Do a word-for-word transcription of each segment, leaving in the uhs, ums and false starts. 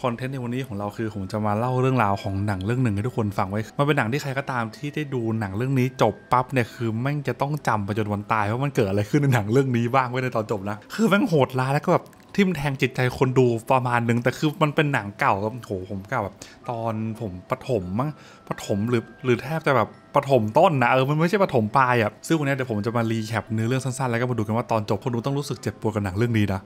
คอนเทนต์ในวันนี้ของเราคือผมจะมาเล่าเรื่องราวของหนังเรื่องหนึ่งให้ทุกคนฟังไว้มันเป็นหนังที่ใครก็ตามที่ได้ดูหนังเรื่องนี้จบปั๊บเนี่ยคือแม่งจะต้องจำไปจนวันตายว่ามันเกิดอะไรขึ้นในหนังเรื่องนี้บ้างไว้ในตอนจบนะคือแม่งโหดร้ายแล้วก็แบบทิ่มแทงจิตใจคนดูประมาณนึงแต่คือมันเป็นหนังเก่าครับโหผมเก่าแบบตอนผมประถมมั้งประถมหรือหรือแทบจะแบบประถมต้นนะเออมันไม่ใช่ประถมปลายอ่ะซึ่งวันนี้เดี๋ยวผมจะมารีแคปเนื้อเรื่องสั้นๆแล้วก็มาดูกันว่าตอนจบคนดูต้องรู้สึกเจ็บปวดกับหนังเรื่องนี้นะ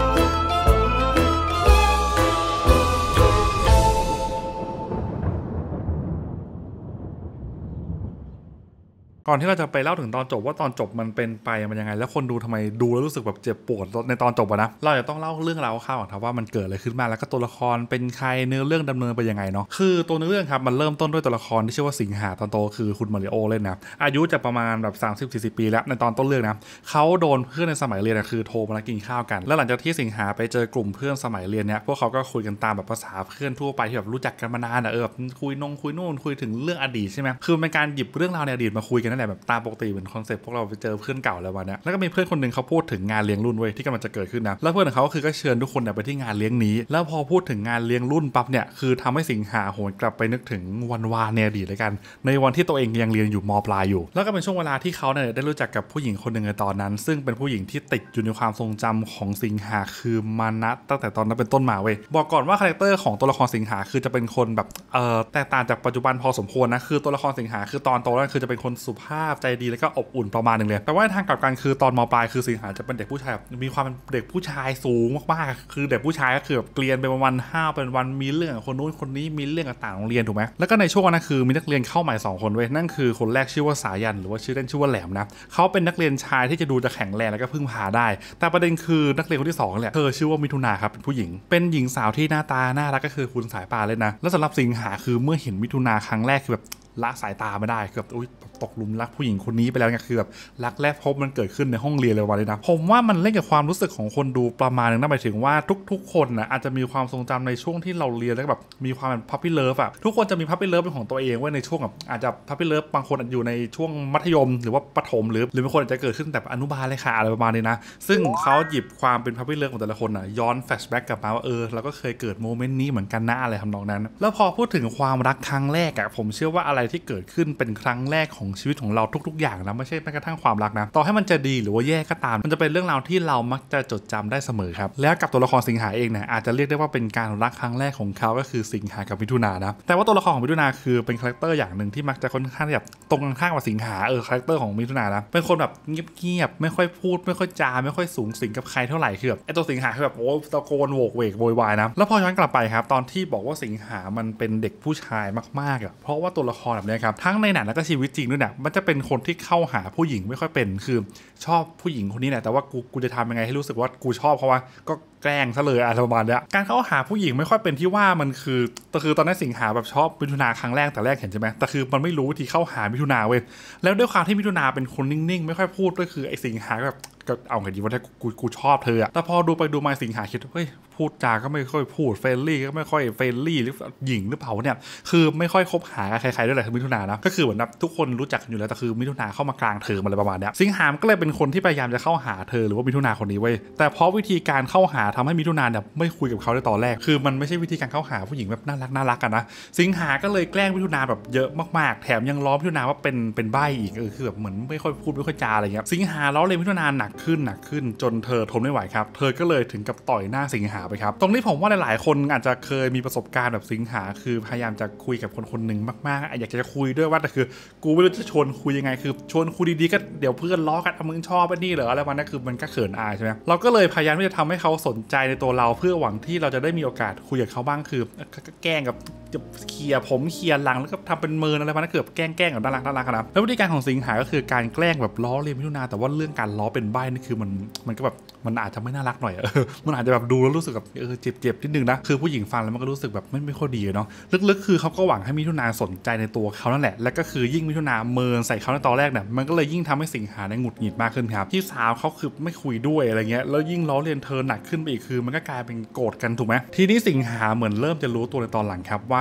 ก่อนที่เราจะไปเล่าถึงตอนจบว่าตอนจบมันเป็นไปมันยังไงแล้วคนดูทำไมดูแล้วรู้สึกแบบเจ็บปวดในตอนจบอะนะเราจะต้องเล่าเรื่องราวข่าวก่อนครับว่ามันเกิดอะไรขึ้นมาแล้วก็ตัวละครเป็นใครเนื้อเรื่องดำเนินไปยังไงเนาะคือตัวเนื้อเรื่องครับมันเริ่มต้นด้วยตัวละครที่ชื่อว่าสิงหาตอนโตคือคุณมาริโอเล่นนะอายุจะประมาณแบบ สามสิบถึงสี่สิบ ปีแล้วในตอนต้นเรื่องนะเขาโดนเพื่อนในสมัยเรียนคือโทรมากินข้าวกันแล้วหลังจากที่สิงหาไปเจอกลุ่มเพื่อนสมัยเรียนเนี่ยพวกเขาก็คุยกันตามแบบภาษาเพื่อนทั่วไปที่แบบรู้จักกันมานานอะเออแบบคุยนงคุยนู่นคุยถึงเรื่องอดีตใช่ไหมคือเป็นการหยิบเรื่องราวในอดีตมาคุยกันนั่นแหละแบบตามปกติเหมือนคอนเซ็ปต์พวกเราไปเจอเพื่อนเก่าแล้ววันนี้แล้วก็มีเพื่อนคนหนึ่งเขาพูดถึงงานเลี้ยงรุ่นเว้ยที่กำลังจะเกิดขึ้นนะแล้วเพื่อนของเขาก็คือก็เชิญทุกคนไปที่งานเลี้ยงนี้แล้วพอพูดถึงงานเลี้ยงรุ่นปั๊บเนี่ยคือทำให้สิงหาโหนกลับไปนึกถึงวันวานในอดีตเลยกันในวันที่ตัวเองยังเรียนอยู่ม.ปลายอยู่แล้วก็เป็นช่วงเวลาที่เขาเนี่ยได้รู้จักกับผู้หญิงคนหนึ่งในตอนนั้นซึ่งเป็นผู้หญิงที่ติดอยู่ในความทรงจำของสิงหาคือมานะตั้งแต่ตอนนั้นเป็นต้นมาเว้ยบอกก่อนว่าคาแรคเตอร์ของตัวละครสิงหาคือจะเป็นคนแบบเอ่อแตกต่างจากปัจจุบันพอสมควรนะคือตัวละครสิงหาคือตอนโตแล้วคือจะเป็นคนสุภาพใจดีแล้วก็อบอุ่นประมาณนึงเลยแต่ว่าทางกลับกันคือตอนม.ปลายคือสิงหาจะเป็นเด็กผู้ชายมีความเป็นเด็กผู้ชายสูงมากๆคือเด็กผู้ชายก็คือแบบเกลียนเป็นวันห้าวเป็นวันมีเรื่องกับคนนู้นคนนี้มีเรื่องกับต่างโรงเรียนถูกไหมแล้วก็ในช่วงนั้นคือมีนักเรียนเข้าใหม่สองคนเว้ยนั่นคือคนแรกชื่อว่าสายันหรือว่าชื่อเล่นชื่อว่าแหลมนะเขาเป็นนักเรียนชายที่จะดูจะแข็งแรงแล้วก็พึ่งพาได้แต่ประเด็นคือนักเรียนคนที่สองแหละเธอชื่อว่ามิถุนาครับเป็นผู้หญิงเป็นหญิงสาวที่หน้าตาน่ารักก็คือคุณสายป่านเลยนะแล้วสำหรับสิงหาคือเมื่อเห็นมิถุนาครั้งแรกคือแบบละสายตาไม่ได้คือแบบอุ้ยตกหลุมรักผู้หญิงคนนี้ไปแล้วเนี่ยคือแบบรักแรกพบมันเกิดขึ้นในห้องเรียนเลยวันนี้นะผมว่ามันเล่นกับความรู้สึกของคนดูประมาณนึงนะหมายถึงว่าทุกๆคนนะอาจจะมีความทรงจำในช่วงที่เราเรียนแล้วแบบมีความเป็นพัพปี้เลิฟอะทุกคนจะมีพัพปี้เลิฟเป็นของตัวเองไว้ในช่วงแบบอาจจะพัพปี้เลิฟบางคนอยู่ในช่วงมัธยมหรือว่าประถมหรือหรือบางคนอาจจะเกิดขึ้นแต่อนุบาลเลยค่ะอะไรประมาณนี้นะซึ่งเขาหยิบความเป็นพัพปี้เลิฟของแต่ละคนอะย้อนแฟลชแบ็กกลับมาว่าเออเราก็เคยเกิดโมเมนต์นี้เหมือนกันนะอะไรทำนองนั้นแล้วพอพูดถึงความรักครั้งแรกอะผมเชื่อว่าอะไรที่เกิดขึ้นเป็นครั้งแรกของชีวิตของเราทุกๆอย่างนะไม่ใช่แม้กระทั่งความรักนะต่อให้มันจะดีหรือว่าแย่ก็ตามมันจะเป็นเรื่องราวที่เรามักจะจดจำได้เสมอครับแล้วกับตัวละครสิงหาเองเนี่ยอาจจะเรียกได้ว่าเป็นการรักครั้งแรกของเขาก็คือสิงหากับมิถุนานะแต่ว่าตัวละครของมิถุนาคือเป็นคาแรคเตอร์อย่างหนึ่งที่มักจะค่อนข้างแบบตรงกันข้ามกับสิงหาเออคาแรคเตอร์ของมิถุนานะเป็นคนแบบเงียบๆไม่ค่อยพูดไม่ค่อยจาไม่ค่อยสูงสิงกับใครเท่าไหร่คือแบบไอตัวสิงหาคือแบบโอ้ตะโกนโวกเวกโวยวายนะแล้วพอย้อนกลับไปครับตอนที่บอกว่าสิงหามันเป็นเด็กผู้ชายมากๆอ่ะเพราะว่าตัวละครแบบนี้ครับทั้งในหนังแล้วก็ชีวิตจริงด้วยเนี่ยมันจะเป็นคนที่เข้าหาผู้หญิงไม่ค่อยเป็นคือชอบผู้หญิงคนนี้แหละแต่ว่ากูกูจะทำยังไงให้รู้สึกว่ากูชอบเพราะว่าก็แกล้งซะเลยอะไรประมาณนี้การเข้าหาผู้หญิงไม่ค่อยเป็นที่ว่ามันคือแต่คือตอนนั้นสิงหาแบบชอบมิถุนาครั้งแรกแต่แรกเห็นใช่ไหมแต่คือมันไม่รู้วิธีเข้าหามิถุนาเว้ยแล้วด้วยความที่มิถุนาเป็นคนนิ่งๆไม่ค่อยพูดด้วยคือไอ้สิงหาแบบก็เอาไงดีว่าถ้ากูกูชอบเธออะแต่พอดูไปดูมาสิงหาคิดเฮ้ยพูดจาก็ไม่ค่อยพูดเฟรนลี่ก็ไม่ค่อยเฟรนลี่หรือหญิงหรือเปล่าเนี่ยคือไม่ค่อยคบหาใครๆด้วยแหละมิถุนานะก็คือเหมือนแบบทุกคนรู้จักกันอยู่แล้วแต่คือมิถุนาเข้ามากลางเทอมอะไรประมาณนี้สิงหาก็เลยเป็นคนที่พยายามจะเข้าหาเธอหรือว่ามิถุนาคนนี้เว้ยแต่เพราะวิธีการเข้าหาทำให้มิถุนาเนี่ยไม่คุยกับเขาในตอนแรกคือมันไม่ใช่วิธีการเข้าหาผู้หญิงแบบน่ารักน่ารักกันนะสิงหาก็เลยแกล้งมิถุนาแบบเยอะมากๆแถมยังล้อมิถุนาว่าเป็นเป็นใบ้อีกเออคือแบบเหมือนไม่ค่อยพูดไม่ค่อยจาอะไรเงี้ยสิงหาล้อเลยมิถุนาหนักขึ้นหนักขึ้นจนเธอทนไม่ไหวครับเธอก็เลยถึงกับต่อยหน้าสิงหาไปครับตรงนี้ผมว่าหลายๆคนอาจจะเคยมีประสบการณ์แบบสิงหาคือพยายามจะคุยกับคนคนหนึ่งมากๆอยากจะคุยด้วยว่าแต่คือกูไม่รู้จะชวนคุยยังไงคือชวนคุยดีๆก็เดี๋ยวเพื่อนล้อกันมึงชอบอันนี้เหรออะไรวันนั้นคือมันก็เขินอายใช่ไหมเราก็เลยพยายามที่จะทำให้เขาสนใจในตัวเราเพื่อหวังที่เราจะได้มีโอกาสคุยกับเขาบ้างคือแกล้งกับจะเคลียร์ผมเคลียร์หลังแล้วก็ทำเป็นเมินอะไรมันเกือบแกล้งแกล้งกับน่ารักน่ารักนะแล้ววิธีการของสิงหาก็คือการแกล้งแบบล้อเลียนมิถุนาแต่ว่าเรื่องการล้อเป็นใบ้นี่คือมันมันก็แบบมันอาจจะไม่น่ารักหน่อยเออมันอาจจะแบบดูแล้วรู้สึกแบบเออเจ็บๆนิดนึงนะคือผู้หญิงฟังแล้วมันก็รู้สึกแบบไม่ไม่ค่อยดีเนาะลึกๆคือเขาก็หวังให้มิถุนาสนใจในตัวเขานั่นแหละและก็คือยิ่งมิถุนาเมินใส่เขาในตอนแรกเนี่ยมันก็เลยยิ่งทำให้สิงหาในหงุดหงิดมากขึ้นครับที่สาวเขาคือไม่คุยด้วยอะไรเงี้ยแล้วยิ่งล้อเลียนเธอหนักขึ้นไปอีกคือมันก็กลายเป็นโกรธกันถูกไหมทีนี้สิงหาเหมือนเริ่มจะรู้ตัวในตอนหลังครับว่า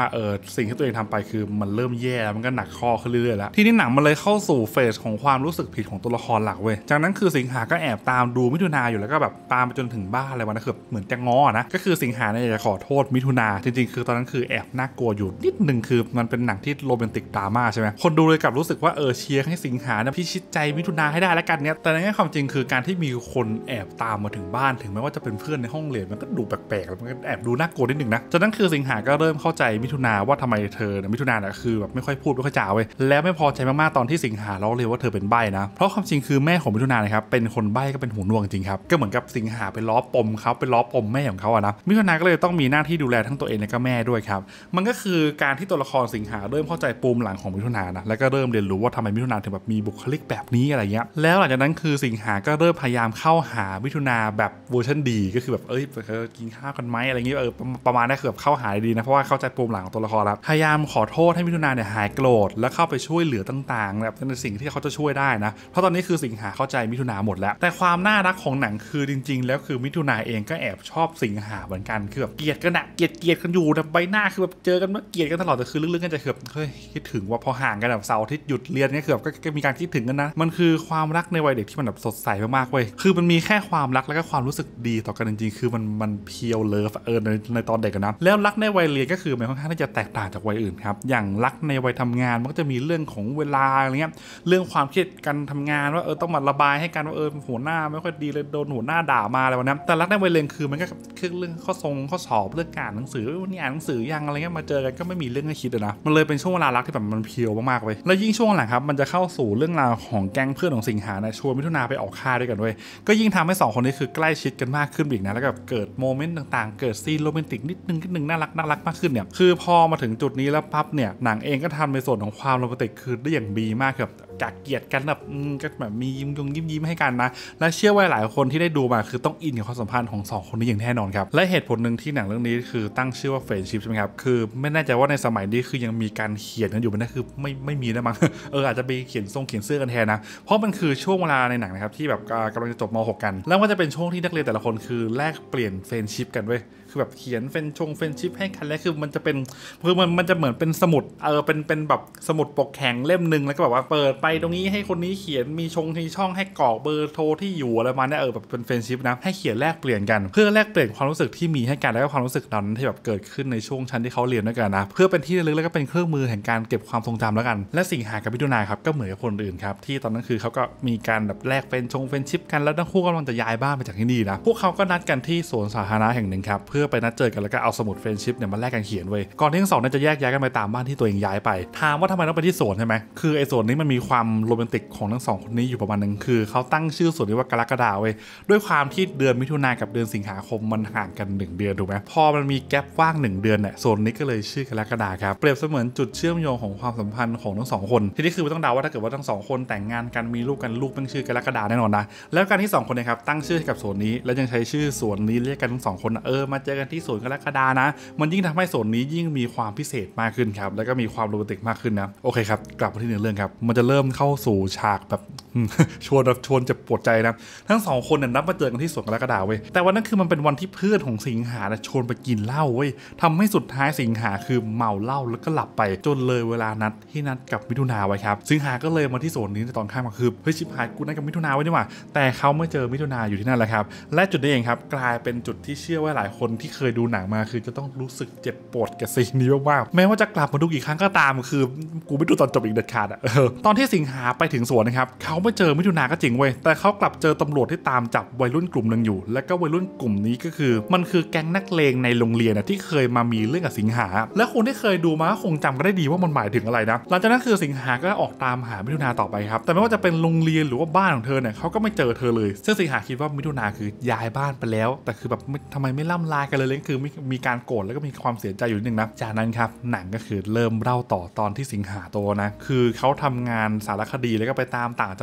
เออสิ่งที่ตัวเองทำไปคือมันเริ่มแย่แล้วมันก็หนักข้อขึ้นเรื่อยๆแล้วทีนี้หนังมันเลยเข้าสู่เฟสของความรู้สึกผิดของตัวละครหลักเว้ยจากนั้นคือสิงหาก็แอบตามดูมิถุนาอยู่แล้วก็แบบตามไปจนถึงบ้านอะไรวะนะคือเหมือนจะง้อนะก็คือสิงหาเนี่ยอยากจะขอโทษมิถุนาจริงๆคือตอนนั้นคือแอบน่ากลัวอยู่นิดนึงคือมันเป็นหนังที่โรแมนติกดราม่าใช่ไหมคนดูเลยกลับรู้สึกว่าเออเชียร์ให้สิงหานะพิชิตใจมิถุนาให้ได้แล้วกันเนี้ยแต่ในแง่ความจริงคือการที่มีคนแอบตามมาถึงบ้านถึงแม้ว่าจะเป็นเพื่อนในห้องเรียนมันก็ดูแปลกๆมันก็แอบดูน่ากลัวนิดนึงนะจากนั้นคือสิงหาก็เริ่มเข้าใจมิถุนาว่าทำไมเธอมิถุนาเนี่ยคือแบบไม่ค่อยพูดไม่ค่อยจ่าเว้ยแล้วไม่พอใจมากๆตอนที่สิงหาล้อเลียนว่าเธอเป็นใบ้นะเพราะความจริงคือแม่ของมิถุนานะครับเป็นคนใบ้ก็เป็นหูหนวกจริงครับก็เหมือนกับสิงหาไปล้อปมเขาไปล้อปมแม่ของเขาอะนะมิถุนาก็เลยต้องมีหน้าที่ดูแลทั้งตัวเองและก็แม่ด้วยครับมันก็คือการที่ตัวละครสิงหาเริ่มเข้าใจปูมหลังของมิถุนานะแล้วก็เริ่มเรียนรู้ว่าทำไมมิถุนาถึงแบบมีบุคลิกแบบนี้อะไรเงี้ยแล้วหลังจากนั้นคือสิงหาก็เริ่มพยายามเข้าหามิถุนาแบบเวอร์ชันดีก็คือแบบเอ้ยกินข้าวกันไหมอะไรเงี้ยเออประมาณนั้นคือแบบเข้าหาดีนะเพราะว่าเข้าใจปูมหลังของตัวละครแล้วพยายามขอโทษให้มิถุนาเนี่ยหายโกรธแล้วเข้าไปช่วยเหลือต่างๆแบบในสิ่งที่เขาจะช่วยได้นะเพราะตอนนี้คือสิงหาเข้าใจมิถุนาหมดแล้วแต่ความน่ารักของหนังคือจริงๆแล้วคือมิถุนาเองก็แอบชอบสิงหาเหมือนกันคือแบบเกลียดกันอะเกลียดเกลียดกันอยู่แต่ใบหน้าคือแบบเจอกันเมื่อเกลียดกันตลอดแต่คือลึกๆกันจะแบบเฮ้ยคิดถึงว่าพอห่างกันแบบเสาร์อาทิตย์หยุดเรียนเนี่ยคือแบบก็มีการคิดถึงกันนะมันคือความรักในวัยเด็กที่มันแบบสดใสมากๆเว้ยคือมันมีแค่ความรักแล้วก็ความรู้สึกดีต่อกันจริงๆคือมันมันเพียวเลิฟเออในในตอนเด็กนะแล้วรักในวัยเรียนก็คือมันค่อนข้างที่จะแตกต่างจากวัยอื่นครับอย่างรักในวัยทำงานมันก็จะมีเรื่องของเวลาอะไรเงี้ยเรื่องความเครียดการทำงานว่าเออต้องมาระบายให้กันว่าเออหัวหน้าไม่ค่อยดีเลยโดนหัวหน้าด่ามาอะไรวะนะแต่รักในวัยเรียนคือมันก็คือเรื่องข้อทรงข้อสอบเรื่องการหนังสือวันนี้อ่านหนังสือยังอะไรเงี้ยมาเจอกันก็ไม่มีเรื่องให้คิดนะมันเลยเป็นช่วงเวลารักที่แบบมันเพียวมากๆเลยแล้วยิ่งช่วงหลังครับมันจะเข้าสู่เรื่องราวของแก๊งเพื่อนของสิงหานะชวนมิถุนาไปออกค่ายด้วยกันด้วยก็ยิ่งทำให้สองคนนี้คือใกล้ชิดกันมากขึ้นอีกนะแล้วก็เกิดโมเมนต์ต่างๆเกิดซีนโรแมนติกนิดนึงนิดนึงน่ารักน่ารักมากขึ้นเนี่ยคือพอมาถึงจุดนี้แล้วปั๊บเนี่ยหนังเองก็ทำในส่วนของความโรแมนติกคือได้อย่างดีมากแบบจากเกลียดกันแบบก็แบบมียิ้มยงยิ้มยิ้มให้กันนะและเชื่อว่าหลายคนที่ได้ดูมาคือต้องอินกับความสัมพันธ์ของสองคนนี้อย่างแน่นอนครับและเหตุผลหนึ่งที่หนังเรื่องนี้คือตั้งชื่อว่าเฟรนชิพใช่ไหมครับคือไม่แน่ใจว่าในสมัยนี้คือยังมีการเขียนกันอยู่มันนั่นคือไม่ไม่มีแล้วมั้ง เอออาจจะไปเขียนทรงเขียนเสื้อกันแทนนะเพราะมันคือช่วงเวลาในหนังนะครับที่แบบกำลังจะจบม.หก กันแล้วก็จะเป็นช่วงที่นักเรียนแต่ละคนคือแลกเปลี่ยนเฟรนชิพกันเว้ยคือแบบเขียนเฟรนชงเฟรนชิพให้กันแล้วคือมันจะเป็นคือมันมันจะเหมือนเป็นสมุดเออเป็นเป็นแบบสมุดปกแข็งเล่มนึงแล้วก็แบบว่าเปิดไปตรงนี้ให้คนนี้เขียนมีชงมีช่องให้กรอกเบอร์โทรที่อยู่อะไรมาเนี่ยเออแบบเป็นเฟรนชิพนะให้เขียนแลกเปลี่ยนกันเพื่อแลกเปลี่ยนความรู้สึกที่มีให้กันแล้วก็ความรู้สึกนั้นที่แบบเกิดขึ้นในช่วงชั้นที่เขาเรียนด้วยกันนะเพื่อเป็นที่ระลึกแล้วก็เป็นเครื่องมือแห่งการเก็บความทรงจำแล้วกันและสิงหากับมิถุนาครับก็เหมือนกับคนอื่นครับที่ตอนนั้นคือเขาก็มีการแบบแลกเฟรนชงเฟรนชิพกันแล้วทั้งคู่กำลังจะย้ายบ้านไปจากที่นี่นะพวกเขาก็นัดกันที่สวนสาธารณะแห่งหนึ่งครับเพื่อไปนัดเจอกันแล้วก็เอาสมุดเฟรนชิพเนี่ยมาแลกกันเขียนไว้ก่อนที่ทั้งสองจะแยกย้ายกันไปตามบ้านที่ตัวเองย้ายไปถามว่าทำไมต้องไปที่สวนใช่ไหมคือไอ้สวนนี้มันมีความโรแมนติกของทั้งสองคนนี้อยู่ประมาณนึงคือเขาตั้งชื่อสวนนี้ว่ากรกฎาไว้ด้วยความที่เดือนมิถุนายนกับเดือนสิงหาคมมันห่างกันหนึ่งเดือนถูกไหมพอมันมีแกลว่างหนึ่งเดือนเนี่ยโซนนี้ก็เลยชื่อกรกฎาครับเปรียบเสมือนจุดเชื่อมโยงของความสัมพันธ์ของทั้งสองคนทีนี้คือต้องเดาว่าถ้าเกิดว่าทั้งสองคนแต่งงานกันมีลูกกันลูกเป็นชื่อกรกฎาแน่นอนนะแล้วการที่สองคนเนี่ยครับตั้งชื่อให้กับสวนนี้แล้วยังใช้ชื่อสวนนี้เรียกกันทั้งสองคนเออมาเจอกันที่สวนกรกฎานะมันยิ่งทำให้สวนนี้ยิ่งมีความพิเศษมากขึ้นครับแล้วก็มีความโรแมนติกมากขึ้นนะโอเคครับกลับมาที่เนื้อเรื่องครับมันจะเริ่มเข้าสู่ฉากแบบชวนแบบชวนจะปวดใจนะทั้งสองคนเนี่ยนัดมาเจอกันที่สวนกรกฎาเว้ยแต่วันนั้นคือมันเป็นวันที่เพื่อนของสิงหาชวนไปกินเหล้าเว้ยทำให้สุดท้ายสิงหาคือเมาเหล้าแล้วก็หลับไปจนเลยเวลานัดที่นัดกับมิถุนาไว้ครับสิงหาก็เลยมาที่สวนนี้ในตอนค่ำคือเฮ้ยชิบหายกูนัดกับมิถุนาไว้นี่หว่าแต่เขาไม่เจอมิถุนาอยู่ที่นั่นแหละครับและจุดนี้เองครับกลายเป็นจุดที่เชื่อว่าหลายคนที่เคยดูหนังมาคือจะต้องรู้สึกเจ็บปวดกับสิ่งนี้มากๆแม้ว่าจะกลับมาดูกี่ครั้งก็ตามคือกูไม่ดูตอนจบอีกเด็ดขาดอ่ะตอนที่สิงหาไปถึงสวนนะครับเขาไม่เจอมิถุนาก็จริงเว้ยแต่เขากลับเจอตำรวจที่ตามจับวัยรุ่นกลุ่มหนึ่งอยู่และก็วัยรุ่นกลุ่มนี้ก็คือมันคือแก๊งนักเลงในโรงเรียนนะที่เคยมามีเรื่องกับสิงหาและคนที่เคยดูมาคงจำก็ได้ดีว่ามันหมายถึงอะไรนะหลังจากนั้นคือสิงหาก็ออกตามหามิถุนาต่อไปครับแต่ไม่ว่าจะเป็นโรงเรียนหรือว่าบ้านของเธอเนี่ยเขาก็ไม่เจอเธอเลยซึ่งสิงหาคิดว่ามิถุนาคือย้ายบ้านไปแล้วแต่คือแบบทำไมไม่ล่ำลากันเลยเลยคือมีการโกรธแล้วก็มีความเสียใจอยู่นิดนึงนะจากนั้นครับหนังก็คือเริ่มเล่าต่อตอนที่สิงหาโตนะคือเขาทำงานสารคดีแล้วก็ไปตามต่างจังหวั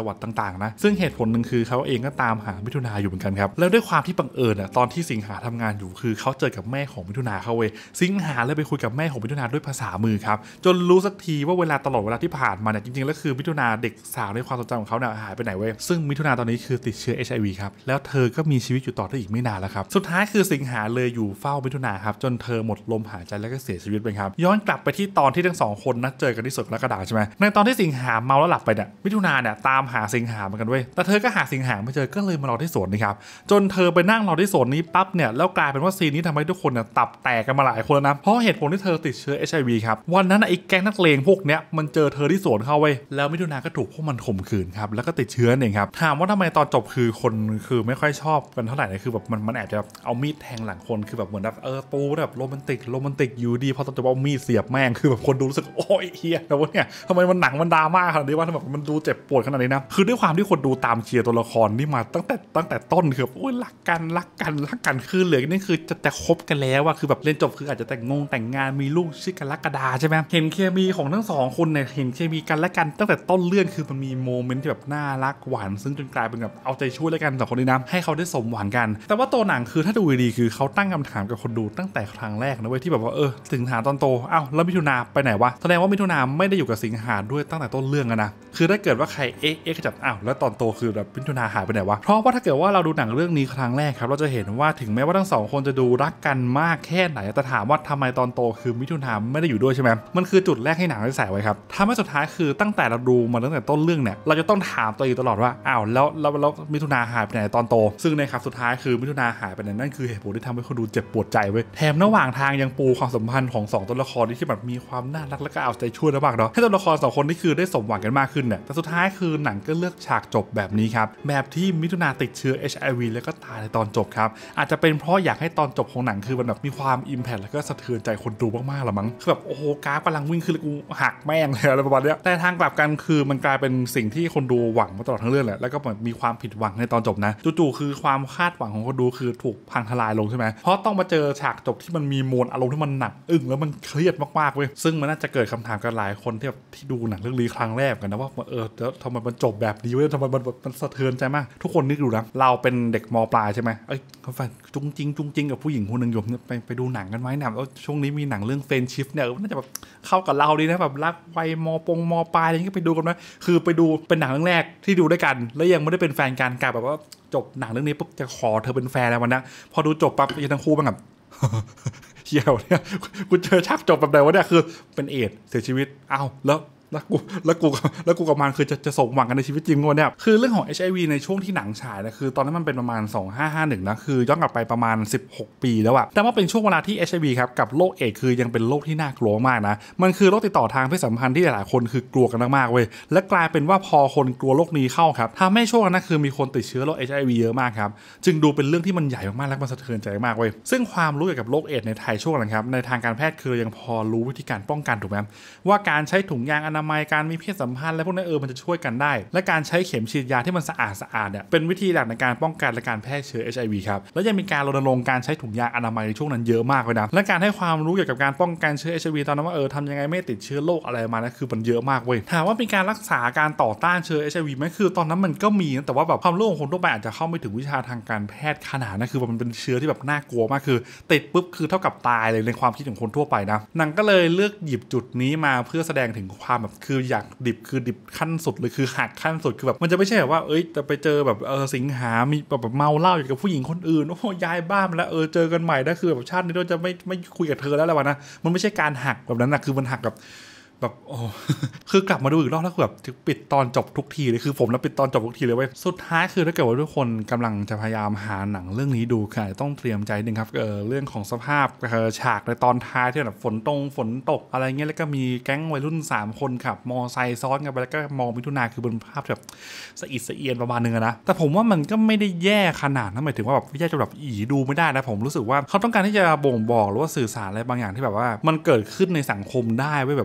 วัติต่างๆนะซึ่งเหตุผลหนึ่งคือเขาเองก็ตามหามิถุนาอยู่เหมือนกันครับแล้วด้วยความที่บังเอิญอ่ะตอนที่สิงหาทำงานอยู่คือเขาเจอกับแม่ของมิถุนาเขาเว้ยสิงหาเลยไปคุยกับแม่ของมิถุนาด้วยภาษามือครับจนรู้สักทีว่าเวลาตลอดเวลาที่ผ่านมาเนี่ยจริงๆแล้วคือมิถุนาเด็กสาวในความทรงจำของเขาเนี่ยหายไปไหนเว้ยซึ่งมิถุนาตอนนี้คือติดเชื้อ เอช ไอ วี ครับแล้วเธอก็มีชีวิตอยู่ต่อได้อีกไม่นานแล้วครับสุดท้ายคือสิงหาเลยอยู่เฝ้ามิถุนาครับจนเธอหมดลมหายใจแล้วก็เสียชีวิตไปครับย้อนกลับไปที่ตอนที่ทั้งสองคนนัดเจอกันที่สวนกรกฎาใช่ไหมในตอนที่สิงหาเมาแล้วหลับไปเนี่ยมิถุนาเนี่ยตามหาสิงหาเหมือนกันเว้ยแต่เธอก็หาสิงหาไม่เจอก็เลยมารอที่สวนนี่ครับจนเธอไปนั่งรอที่สวนนี้ปั๊บเนี่ยแล้วกลายเป็นว่าซีนนี้ทำให้ทุกคนเนี่ยตับแตกกันมาหลายคนแล้วนะเพราะเหตุผลที่เธอติดเชื้อ เอช ไอ วี ครับวันนั้นไอ้แก๊งนักเลงพวกเนี้ยมันเจอเธอที่สวนเข้าเว้ยแล้วมิถุนาก็ถูกพวกมันข่มขืนครับแล้วก็ติดเชื้อเองครับถามว่าทำไมตอนจบคือคนคือไม่ค่อยชอบกันเท่าไหร่นะคือแบบมันมันแอบจะเอามีดแทงหลังคนคือแบบเหมือนแบบเออปูแบบโรแมนติกโรแมนติกอยู่ดีพอตอนจบเอามีดเสียบแม่งคือแบบคนดูรู้สึกโอ้ยเฮียแล้วเนี่ยทำไมมันหนังมันดราม่าขนาดนี้วะแบบมันดูเจ็บปวดขนาดนี้นะคือด้วยความที่คนดูตามเชียร์ตัวละครนี่มาตั้งแต่ตั้งแต่ต้นคือแบบโอ้ยรักกันรักกันรักกันคือเหลือนี่คือจะจะคบกันแล้วอะคือแบบเรียนจบคืออาจจะแต่งงแต่งงานมีลูกชื่อกรกฎาใช่ไหมเห็นเคมีของทั้งสองคนเนี่ยเห็นเคมีกันและกันตั้งแต่ต้นเรื่องคือมันมีโมเมนต์ที่แบบน่ารักหวานซึ่งจนกลายเป็นแบบเอาใจช่วยแล้วกันสองคนนี้นะให้เขาได้สมหวังกันแต่ว่าตัวหนังคือถ้าดูดีๆคือเขาตั้งคำถามกับคนดูตั้งแต่ครั้งแรกนะเว้ยที่แบบว่าเออสิงหาตอนโตอ้าวแล้วมิถุนาไปไหนวะแสดงว่ามิถุนาไม่ได้อยู่กับสิงหาด้วยตั้งแต่ต้นเรื่องนะคือถ้าเกิดว่าใครเอ๊ะเอ๊ะจับอ้าวแล้วตอนโตคือแบบมิถุนาหายไปไหนวะเพราะว่าถ้าเกิดว่าเราดูหนังเรื่องนี้ครั้งแรกครับเราจะเห็นว่าถึงแม้ว่าทั้งสองคนจะดูรักกันมากแค่ไหนแต่ถามว่าทำไมตอนโตคือมิถุนาไม่ได้อยู่ด้วยใช่ไหมมันคือจุดแรกให้หนังได้ใส่ไว้ครับทำให้สุดท้ายคือตั้งแต่เราดูมาตั้งแต่ต้นเรื่องเนี่ยเราจะต้องถามตัวเองตลอดว่าอ้าวแล้วแล้วแล้วมิถุนาหายไปไหนตอนโตซึ่งในครับสุดท้ายคือมิถุนาหายไปไหนนั่นคือเหตุผลที่ทำให้คนดูเจ็บปวดใจเว้ยแถมระหว่างทางยังปูความสัมพันธ์ของสองตัวละครที่แบบมีความน่ารักและก็เอาใจช่วยระหว่างเนาะให้ตัวละครสองคนนี้คือได้สมหวังกันมากขึ้นเนี่ยแต่สุดท้ายคือหนังก็เลือกฉากจบแบบนี้ครับแบบที่มิถุนาติดเชื้อ เอช ไอ วี แล้วก็ตายในตอนจบครับอาจจะเป็นเพราะอยากให้ตอนจบของหนังคือมันแบบมีความอิมแพคแล้วก็สะเทือนใจคนดูมากๆละมั้งคือแบบโอ้โหกราฟกำลังวิ่งขึ้นเลยกูหักแม่งเลยอะไรประมาณนี้แต่ทางกลับกันคือมันกลายเป็นสิ่งที่คนดูหวังมาตลอดทั้งเรื่องแหละแล้วก็มีความผิดหวังในตอนจบนะจู่ๆคือความคาดหวังของคนดูคือถูกพังทลายลงใช่ไหมเพราะต้องมาเจอฉากจบที่มันมีมวลอารมณ์ที่มันหนักอึ้งแล้วมันเครียดมากๆเว้ยซึ่งมันน่าจะเกิดคำถามกันหลายคนที่แบบที่ดูหนังเรื่องนี้ครั้งแรกกันนะว่าเออแล้วทำไมมันจบแบบนี้เว้ยทำไมมันมันสะเทือนใจมากทุกคนนึกดูนะเราเป็นเด็กมปลายใช่ไหมเอ้ยเขาฟังจุงจริงจุงจริงกับผู้หญิงคนหนึ่งอยู่ไปไปดูหนังกันไหมนะแล้วช่วงนี้มีหนังเรื่องเฟรนชิพเนี่ยน่าจะแบบเข้ากับเราดีนะแบบรักวัยมปงมปลายอะไรเงี้ยไปดูกันไหมคือไปดูเป็นหนังเรื่องแรกที่ดูด้วยกันแล้วยังไม่ได้เป็นแฟนกันกลายแบบว่าจบหนังเรื่องนี้ปุ๊บจะขอเธอเป็นแฟนแล้ววันนี้พอดูจบปั๊บยังทั้งคู่แบบเหี้ยเนี่ยกูเจอฉากจบแบบไหนวะเนี่ยคือเป็นเอดเสียชีวิตอ้าวแล้วแล้วกูแล้วกูแล้วกูกับมันคือจะจะสมหวังกันในชีวิตจริงวันเนี่ยคือเรื่องของ เอช ไอ วี ในช่วงที่หนังฉายนะคือตอนนั้นมันเป็นประมาณสองพันห้าร้อยห้าสิบเอ็ดนะคือย้อนกลับไปประมาณสิบหกปีแล้วอะแต่ว่าเป็นช่วงเวลาที่ เอช ไอ วี ครับกับโรคเอดส์คือยังเป็นโรคที่น่ากลัวมากนะมันคือโรคติดต่อทางเพศสัมพันธ์ที่หลายๆคนคือกลัวกันมากๆเว้ยและกลายเป็นว่าพอคนกลัวโรคนี้เข้าครับทำให้ช่วงนั้นคือมีคนติดเชื้อโรค เอช ไอ วี เยอะมากครับจึงดูเป็นเรื่องที่มันใหญ่มากๆและมันสะเทือนใจมากเว้ยซึ่งความรู้เกี่ยวกับโรคเอดส์ในไทยช่วงนั้นครับในทางการแพทย์คือยังพอรู้วิธีการป้องกันถูกไหมว่าการใช้ถุงยางอนามัยการมีเพศสัมพันธ์และพวกนั้นเออมันจะช่วยกันได้และการใช้เข็มฉีดยาที่มันสะอาดสะอาดเนี่ยเป็นวิธีหลักในการป้องกันและการแพร่เชื้อ เอช ไอ วี ครับแล้วยังมีการรณรงค์การใช้ถุงยางอนามัยในช่วงนั้นเยอะมากเลยนะและการให้ความรู้เกี่ยวกับการป้องกันเชื้อ เอช ไอ วี ตอนนั้นว่าเออทำยังไงไม่ติดเชื้อโรคอะไรมานะคือมันเยอะมากเว้ยถามว่ามีการรักษาการต่อต้านเชื้อ เอช ไอ วี ไหมคือตอนนั้นมันก็มีแต่ว่าแบบความรู้ของคนทั่วไปอาจจะเข้าไม่ถึงวิชาทางการแพทย์ขนาดนั้นคือมันเป็นเชื้อที่แบบน่ากลัวมากคือติดปุ๊บคือเท่ากับตายเลยในความคิดของคนทั่วไปนะหนังก็เลยเลือกหยิบจุดนี้มาเพื่อแสดงถึงความแบบคืออยากดิบคือดิบขั้นสุดเลยคือหักขั้นสุดคือแบบมันจะไม่ใช่แบบว่าเอ้ยจะไปเจอแบบเออสิงหามีแบบเมาเหล้าอยู่กับผู้หญิงคนอื่นโอ้ย้ายบ้านแล้วเออเจอกันใหม่ได้คือแบบชาตินี้เราจะไม่ไม่คุยกับเธอแล้วแหละวะนะมันไม่ใช่การหักแบบนั้นนะคือมันหักแบบแบบโอ้คือกลับมาดูอีกรอบแล้วแบบปิดตอนจบทุกทีเลยคือผมแล้วปิดตอนจบทุกทีเลยเว้ยสุดท้ายคือถ้าเกิดว่าทุกคนกำลังจะพยายามหาหนังเรื่องนี้ดูค่ะต้องเตรียมใจนึงครับเออเรื่องของสภาพฉากในตอนท้ายที่แบบฝนตรงฝนตกอะไรเงี้ยแล้วก็มีแก๊งวัยรุ่นสามคนขับมอไซค์ซ้อนกันไปแล้วก็มองมิถุนาคือบนภาพแบบสะอิดสะเอียนประมาณนึงนะแต่ผมว่ามันก็ไม่ได้แย่ขนาดนั้นหมายถึงว่าแบบแย่จนแบบอีดูไม่ได้นะผมรู้สึกว่าเขาต้องการที่จะบ่งบอกหรือว่าสื่อสารอะไรบางอย่างที่แบบว่ามันเกิดขึ้นในสังคมได้ไว้แบบว่าการที่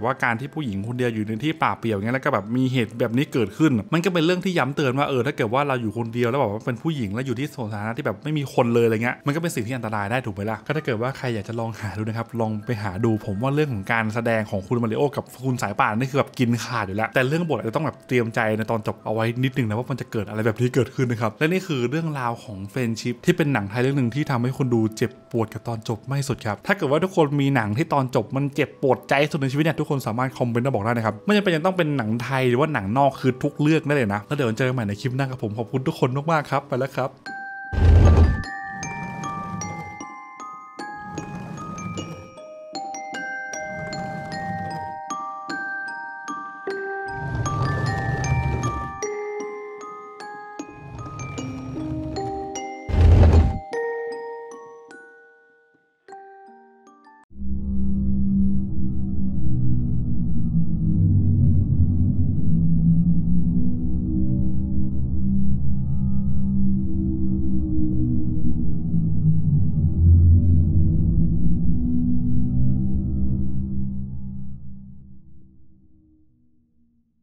ที่ผู้หญิงคนเดียวอยู่ในที่เปล่าเปลี่ยวอย่างเงี้ยแล้วก็แบบมีเหตุแบบนี้เกิดขึ้นมันก็เป็นเรื่องที่ย้ำเตือนว่าเออถ้าเกิดว่าเราอยู่คนเดียวแล้วแบบว่าเป็นผู้หญิงแล้วอยู่ที่สถานะที่แบบไม่มีคนเลยอะไรเงี้ยมันก็เป็นสิ่งที่อันตรายได้ถูกไหมล่ะก็ถ้าเกิดว่าใครอยากจะลองหาดูนะครับลองไปหาดูผมว่าเรื่องของการแสดงของคุณมาริโอกับคุณสายป่านนี่คือแบบกินขาดอยู่แล้วแต่เรื่องบทอาจจะต้องแบบเตรียมใจในตอนจบเอาไว้นิดนึงนะว่ามันจะเกิดอะไรแบบนี้เกิดขึ้นนะครับและนี่คือเรื่องราวของเฟรนชิพที่เป็นหนังไทยเรื่องนึงที่ทำให้คนดูเจ็บปวดกับตอนจบไม่สุดครับถ้าเกิดว่าทุกคนมีหนังที่ตอนจบมันเจ็บปวดใจสุดในชีวิตเนี่ยทุกคนสามารถคอมเมนต์มาบอกได้นะครับไม่จำเป็นต้องเป็นหนังไทยหรือว่าหนังนอกคือทุกเรื่องได้เลยนะแล้วเดี๋ยวเจอกันใหม่ในคลิปหน้าครับผมขอบคุณทุกคนมากๆครับไปแล้วครับ